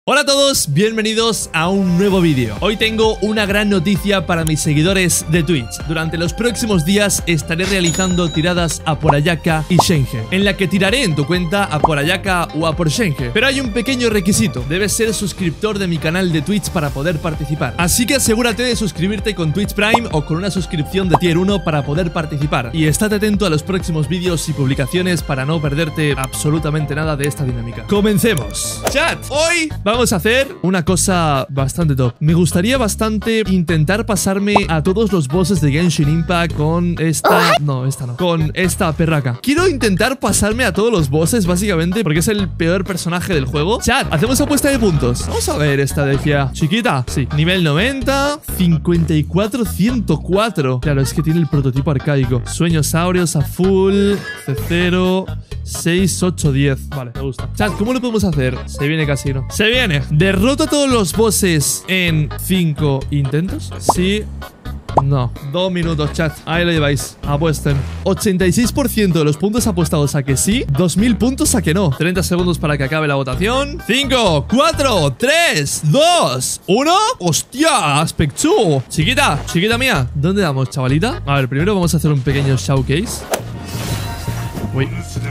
Hola a todos, bienvenidos a un nuevo vídeo. Hoy tengo una gran noticia para mis seguidores de Twitch. Durante los próximos días estaré realizando tiradas a por Ayaka y Shenge, en la que tiraré en tu cuenta a por Ayaka o a por Shenge. Pero hay un pequeño requisito: debes ser suscriptor de mi canal de Twitch para poder participar. Así que asegúrate de suscribirte con Twitch Prime o con una suscripción de Tier 1 para poder participar. Y estate atento a los próximos vídeos y publicaciones para no perderte absolutamente nada de esta dinámica. ¡Comencemos! Chat, hoy vamos a hacer una cosa bastante top. Me gustaría bastante intentar pasarme a todos los bosses de Genshin Impact con esta... No, esta no. Con esta perraca. Quiero intentar pasarme a todos los bosses, básicamente, porque es el peor personaje del juego. Chat, hacemos apuesta de puntos. Vamos a ver esta de aquí. Chiquita, sí. Nivel 90, 54, 104. Claro, es que tiene el prototipo arcaico. Sueños áureos a full, C0... 6, 8, 10. Vale, me gusta. Chat, ¿cómo lo podemos hacer? Se viene casino. Se viene. Derroto a todos los bosses en 5 intentos. Sí. No. 2 minutos, chat. Ahí lo lleváis. Apuesten. 86% de los puntos apostados a que sí. 2000 puntos a que no. 30 segundos para que acabe la votación. 5, 4, 3, 2, 1. ¡Hostia! Aspectu. Chiquita mía. ¿Dónde damos, chavalita? A ver, primero vamos a hacer un pequeño showcase. Uy.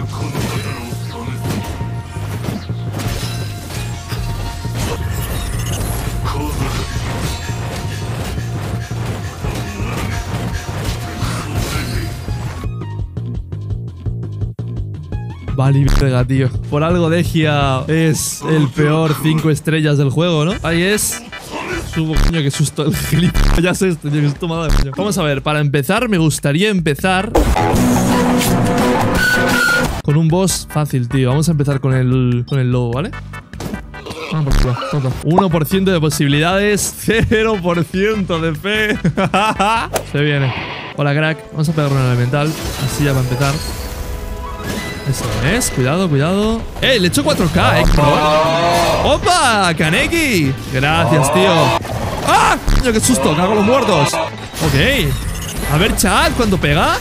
Vale, verga, tío. Por algo Degia es el peor 5 estrellas del juego, ¿no? Ahí es. Subo, coño, qué susto el gilipollas este, tío, qué susto madre, coño. Vamos a ver, para empezar, me gustaría empezar con un boss fácil, tío. Vamos a empezar con el lobo, ¿vale? 1% de posibilidades, 0% de fe. Se viene. Hola, crack. Vamos a pegar un elemental, así ya va a empezar. Eso es, cuidado, cuidado. Le echo 4K, ¡Opa! ¡Kaneki! Gracias, tío. ¡Ah! ¡Coño, qué susto! ¡Cago los muertos! Ok. A ver, chat, ¿cuándo pega?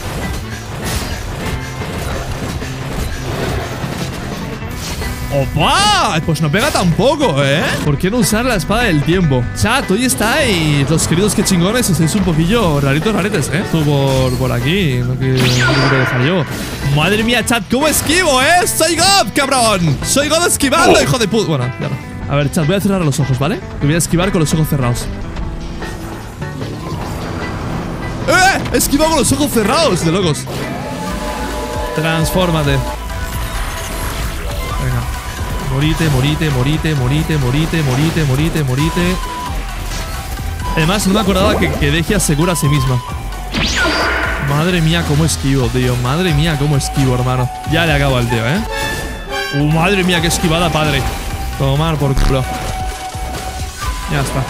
¡Opa! Pues no pega tampoco, ¿eh? ¿Por qué no usar la espada del tiempo? Chat, hoy estáis los queridos que chingones y sois un poquillo raritos raretes, ¿eh? Tú por aquí, no quiero dejar yo. Madre mía, chat, ¿cómo esquivo, eh? ¡Soy God, cabrón! ¡Soy God esquivando, hijo de puta! Bueno, ya no. A ver, chat, voy a cerrar los ojos, ¿vale? Me voy a esquivar con los ojos cerrados. Esquiva con los ojos cerrados, de locos. Transfórmate. Venga. Morite, morite, morite, morite, morite, morite, morite, morite. Además, no me acordaba que Degia asegura a sí misma. Madre mía, cómo esquivo, tío. Madre mía, cómo esquivo, hermano. Ya le acabo al tío, ¿eh? Madre mía, qué esquivada, padre. Tomar por culo. Ya está.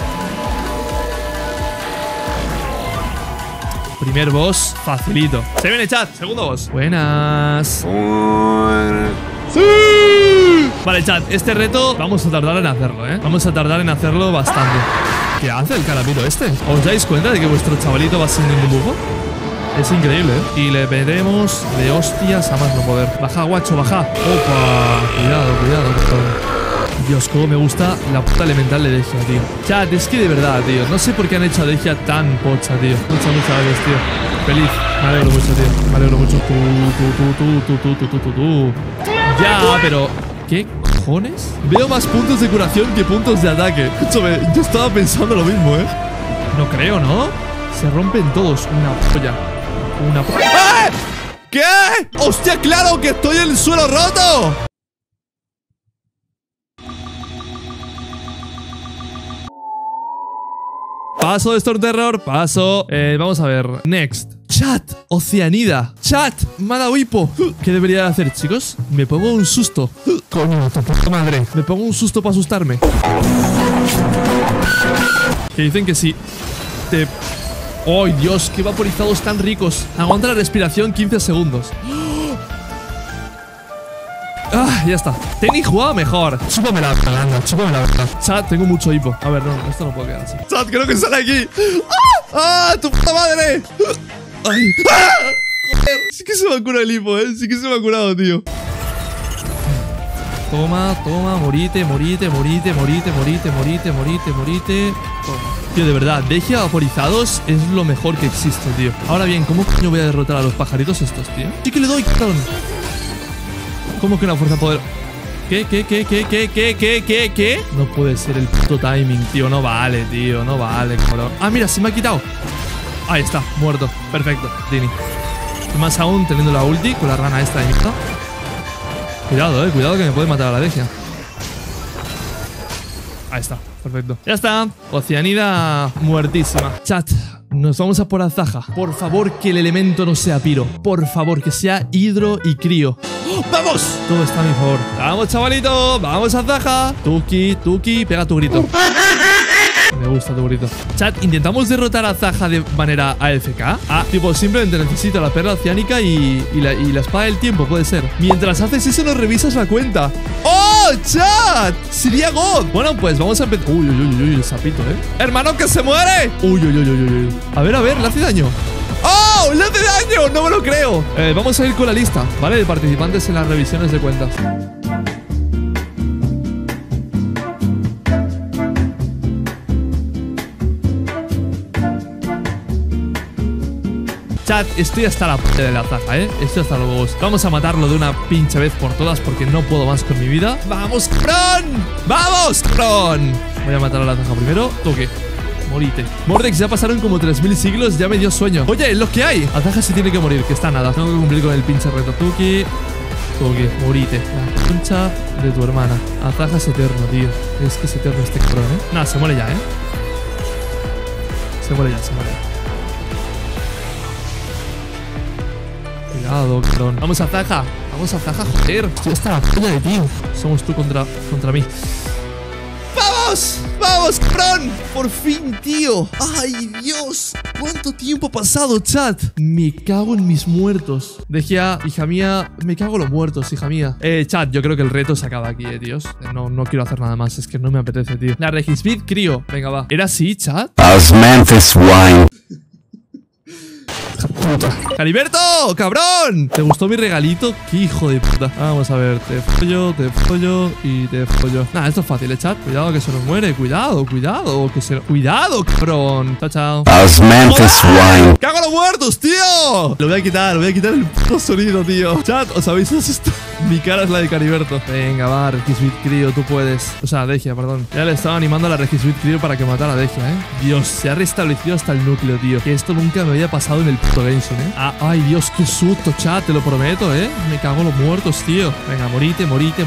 Primer boss, facilito. Se viene, chat. Segundo boss. Buenas. ¡Sí! Vale, chat, este reto vamos a tardar en hacerlo, ¿eh? Vamos a tardar en hacerlo bastante. ¿Qué hace el carapito este? ¿Os dais cuenta de que vuestro chavalito va sin ningún bufo? Es increíble, ¿eh? Y le veremos de hostias a más no poder. Baja, guacho, baja. Opa. Cuidado, cuidado, perdón. Dios, cómo me gusta la puta elemental de Degia, tío. Chat, es que de verdad, tío. No sé por qué han hecho a Degia tan pocha, tío. Muchas gracias, tío. Feliz. Me alegro mucho, tío. Me alegro mucho. Tú. Ya, pero... ¿Qué cojones? Veo más puntos de curación que puntos de ataque. Escúchame, yo estaba pensando lo mismo, ¿eh? No creo, ¿no? Se rompen todos. Una polla. Una polla. ¡Ah! ¿Qué? ¡Hostia, claro que estoy en el suelo roto! Paso de Storm Terror, paso. Vamos a ver. Next. Chat, Oceanida. Chat, me ha dado hipo. ¿Qué debería hacer, chicos? Me pongo un susto. Coño, tu puta madre. Me pongo un susto para asustarme. Que dicen que sí. ¡Ay, Dios! ¡Qué vaporizados tan ricos! Aguanta la respiración 15 segundos. Ah, ya está. Tenny jugaba mejor. Chúpame la verdad, chúpame la verdad. Chat, tengo mucho hipo. A ver, no, esto no puede quedar así. Chat, creo que sale aquí. ¡Ah! ¡Tu puta madre! ¡Ay! ¡Ah! Joder, sí que se me ha curado el hipo, sí que se me ha curado, tío. Toma, toma, morite, morite, morite, morite, morite, morite, morite, morite. Toma. Tío, de verdad, Degia vaporizados es lo mejor que existe, tío. Ahora bien, ¿cómo coño voy a derrotar a los pajaritos estos, tío? Sí que le doy, cabrón. ¿Cómo que una fuerza poder? ¿Qué? No puede ser el puto timing, tío. No vale, tío. No vale, cabrón. Ah, mira, se me ha quitado. Ahí está, muerto. Perfecto, Dini. Y más aún teniendo la ulti con la rana esta de mierda. Cuidado, cuidado que me puede matar a la Degia. Ahí está, perfecto. Ya está, Oceanida muertísima. Chat, nos vamos a por Azaja. Por favor, que el elemento no sea Piro. Por favor, que sea Hidro y Crío. ¡Oh! ¡Vamos! Todo está a mi favor. ¡Vamos, chavalito! ¡Vamos, Azaja! Tuki, Tuki, pega tu grito. Me gusta tu grito. Chat, intentamos derrotar a Azaja de manera AFK. Ah, tipo, simplemente necesito la perla oceánica y la espada del tiempo, puede ser. Mientras haces eso, nos revisas la cuenta. ¡Oh, chat! ¡Sería God! Bueno, pues vamos a empezar. Uy, el sapito, ¡Hermano, que se muere! Uy. A ver, ¿le hace daño? ¡Oh! ¡Le hace daño! ¡No me lo creo! Vamos a ir con la lista, ¿vale? De participantes en las revisiones de cuentas. Chat, estoy hasta la p de la Azaja, Estoy hasta los huevos. Vamos a matarlo de una pinche vez por todas porque no puedo más con mi vida. ¡Vamos, cabrón! ¡Vamos, cabrón! Voy a matar a la Azaja primero. Toque. Morite. Mordex, ya pasaron como 3000 siglos, ya me dio sueño. Oye, es lo que hay. Azaja se tiene que morir, que está nada. Tengo que cumplir con el pinche reto. Tuki. Toque. Morite. La concha de tu hermana. Azaja es eterno, tío. Es que es eterno este cabrón, Nada, se muere ya, Se muere ya. Cuidado, cabrón. Vamos a Azaja. Joder. Estoy hasta la polla de tío. Somos tú contra mí. ¡Vamos, cabrón! Por fin, tío. ¡Ay, Dios! ¿Cuánto tiempo ha pasado, chat? Me cago en mis muertos. Degia, hija mía. Me cago en los muertos, hija mía. Chat, yo creo que el reto se acaba aquí, tíos. No quiero hacer nada más. Es que no me apetece, tío. La Regisbit Crío. Venga, va. ¿Era así, chat? As Memphis Wine. ¡Caliberto! ¡Cabrón! ¿Te gustó mi regalito? ¡Qué hijo de puta! Vamos a ver. Te follo y te follo. Nah, esto es fácil, chat. Cuidado que se nos muere. Cuidado. ¡Cuidado, cabrón! Chao. As Memphis Wine. ¡Cago en los muertos, tío! Lo voy a quitar el puto sonido, tío. Chat, ¿os habéis asustado? Mi cara es la de Caliberto. Venga, va, Regisbit Crío, tú puedes. O sea, Degia, perdón. Ya le estaba animando a la Regisbit Crío para que matara a Degia, Dios, se ha restablecido hasta el núcleo, tío. Que esto nunca me había pasado en el puto Genshin, Ay, Dios, qué susto, chat, te lo prometo, Me cago en los muertos, tío. Venga, morite.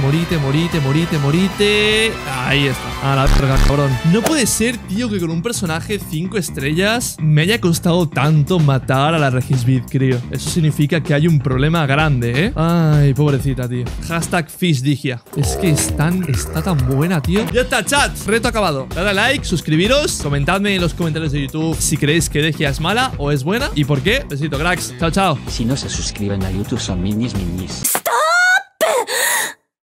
Ahí está. A la verga, cabrón. No puede ser, tío, que con un personaje 5 estrellas me haya costado tanto matar a la Regisbit Crío. Eso significa que hay un problema grande, Ay, pobrecita, tío. Hashtag FishDigia. Es que está tan buena, tío. Ya está, chat. Reto acabado. Dale a like, suscribiros. Comentadme en los comentarios de YouTube si creéis que Degia es mala o es buena y por qué. Besito, cracks. Chao. Si no se suscriben a YouTube son minis.